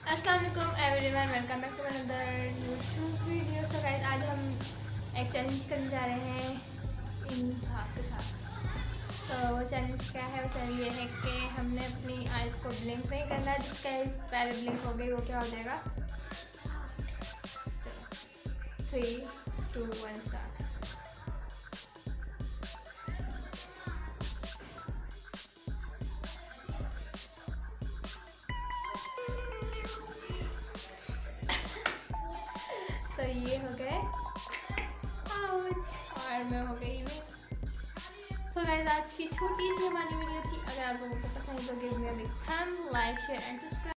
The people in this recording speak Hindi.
अस्सलाम वालेकुम everyone, welcome back to another YouTube video. So guys, आज हम एक चैलेंज करने जा रहे हैं इंसाफ के साथ। तो वो चैलेंज क्या है? वो चैलेंज ये है कि हमने अपनी आइज़ को ब्लिंक नहीं करना है। जिसका आइज़ पहले ब्लिंक हो गई वो क्या हो जाएगा? 3, 2, 1 स्टार्ट। तो ये हो गए आउट और मैं हो गई विन। सो गाइस, आज की छोटी सी हमारी वीडियो थी। अगर आप लोगों को पसंद है तो give me a big thumbs, like, share and subscribe.